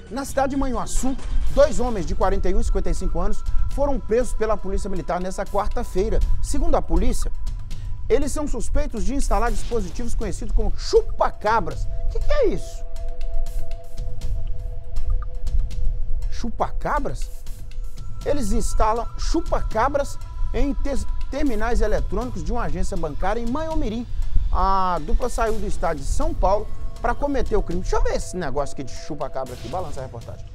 Na cidade de Manhuaçu, 2 homens de 41 e 55 anos foram presos pela Polícia Militar nesta quarta-feira. Segundo a polícia, eles são suspeitos de instalar dispositivos conhecidos como chupa-cabras. O que é isso? Chupa-cabras? Eles instalam chupa-cabras em terminais eletrônicos de uma agência bancária em Manhumirim. A dupla saiu do estado de São Paulo para cometer o crime. Deixa eu ver esse negócio aqui de chupa-cabra aqui. Balança a reportagem.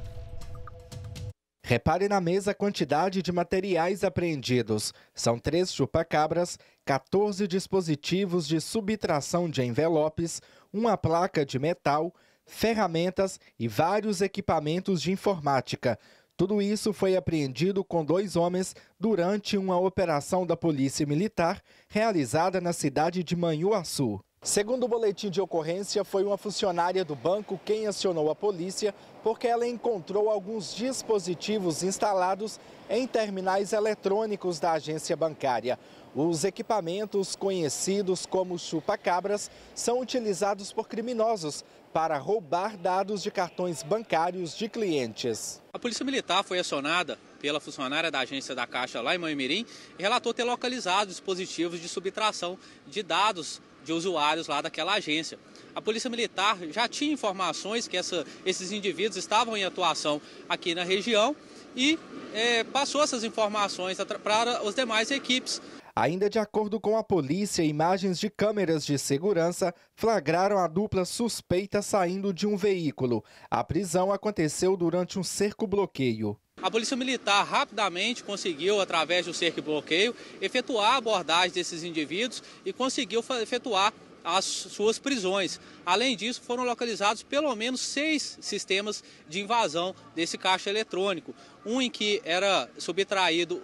Repare na mesa a quantidade de materiais apreendidos. São 3 chupa-cabras, 14 dispositivos de subtração de envelopes, uma placa de metal, ferramentas e vários equipamentos de informática. Tudo isso foi apreendido com 2 homens durante uma operação da Polícia Militar realizada na cidade de Manhuaçu. Segundo o boletim de ocorrência, foi uma funcionária do banco quem acionou a polícia porque ela encontrou alguns dispositivos instalados em terminais eletrônicos da agência bancária. Os equipamentos, conhecidos como chupa-cabras, são utilizados por criminosos para roubar dados de cartões bancários de clientes. A Polícia Militar foi acionada pela funcionária da agência da Caixa lá em Manhumirim e relatou ter localizado dispositivos de subtração de dados de usuários lá daquela agência. A Polícia Militar já tinha informações que esses indivíduos estavam em atuação aqui na região e passou essas informações para as demais equipes. Ainda de acordo com a polícia, imagens de câmeras de segurança flagraram a dupla suspeita saindo de um veículo. A prisão aconteceu durante um cerco-bloqueio. A Polícia Militar rapidamente conseguiu, através do cerco-bloqueio, efetuar a abordagem desses indivíduos e conseguiu efetuar as suas prisões. Além disso, foram localizados pelo menos 6 sistemas de invasão desse caixa eletrônico. Um em que era subtraído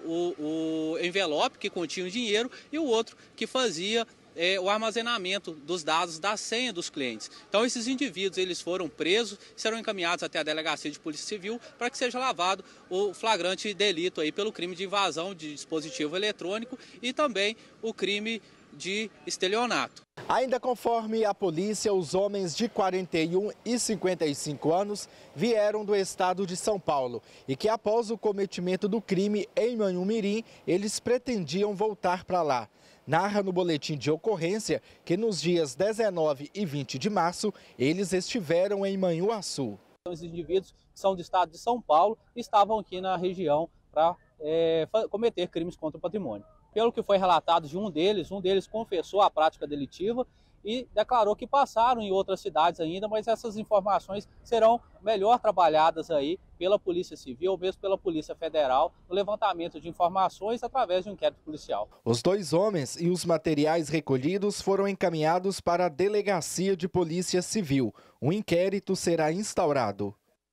o envelope que continha o dinheiro e o outro que fazia o armazenamento dos dados da senha dos clientes. Então esses indivíduos eles foram presos, serão encaminhados até a Delegacia de Polícia Civil para que seja lavado o flagrante delito aí pelo crime de invasão de dispositivo eletrônico e também o crime de estelionato. Ainda conforme a polícia, os homens de 41 e 55 anos vieram do estado de São Paulo e que após o cometimento do crime em Manhumirim, eles pretendiam voltar para lá. Narra no boletim de ocorrência que nos dias 19 e 20 de março, eles estiveram em Manhuaçu. Os indivíduos que são do estado de São Paulo estavam aqui na região para cometer crimes contra o patrimônio. Pelo que foi relatado de um deles confessou a prática delitiva e declarou que passaram em outras cidades ainda, mas essas informações serão melhor trabalhadas aí pela Polícia Civil ou mesmo pela Polícia Federal no levantamento de informações através de um inquérito policial. Os 2 homens e os materiais recolhidos foram encaminhados para a Delegacia de Polícia Civil. Um inquérito será instaurado.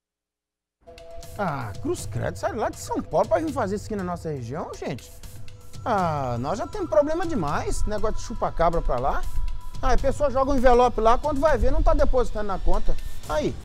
Ah, cruz credo, sai lá de São Paulo para vir fazer isso aqui na nossa região, gente. Ah, nós já temos problema demais, negócio de chupa-cabra para lá. Ah, a pessoa joga um envelope lá, quando vai ver não está depositando na conta. Aí.